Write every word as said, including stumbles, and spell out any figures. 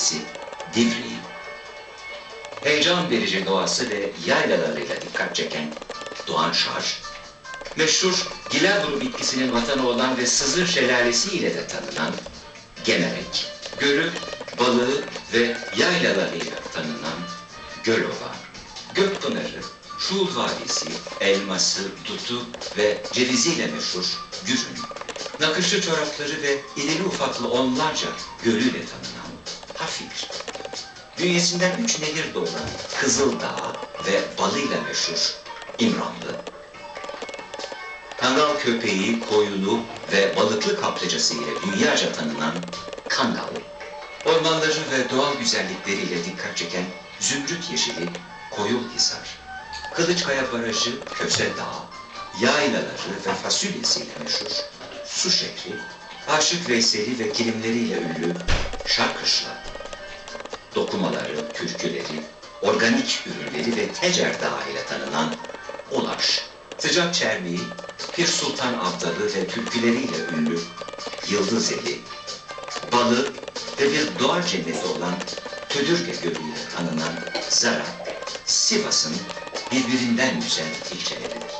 şelalesi Divriği, heyecan verici doğası ve yaylalarıyla dikkat çeken Doğan Şarj, meşhur Giladro bitkisinin vatanı olan ve Sızır Şelalesi ile de tanınan Gemerek, gölü, balığı ve yaylalarıyla tanınan Gölova, Gökpınarı, Şuul Vadisi, elması, dutu ve ceviziyle meşhur Gürün, nakışlı çorapları ve irili ufaklı onlarca gölüyle tanınan Hafir, bünyesinden üç nehir doğuran Kızıldağ ve balıyla meşhur İmranlı, Kangal köpeği, koyunu ve balıklı kaplıcası ile dünyaca tanınan Kangal, ormanları ve doğal güzellikleriyle dikkat çeken zümrüt yeşili Koyulhisar, Kılıçkaya Barajı, Köse Dağı, yaylaları ve fasulyesiyle meşhur Su şehri, Aşık Veysel'i ve kilimleriyle ünlü Şarkışla, dokumaları, türküleri, organik ürünleri ve Tecer Dağı ile tanınan Ulaş, sıcak çermiği, Pir Sultan Abdalı ve türküleriyle ünlü Yıldızeli, balı ve bir doğa cenneti olan Tödürge Gölü ile tanınan Zara, Sivas'ın birbirinden güzel ilçeleridir.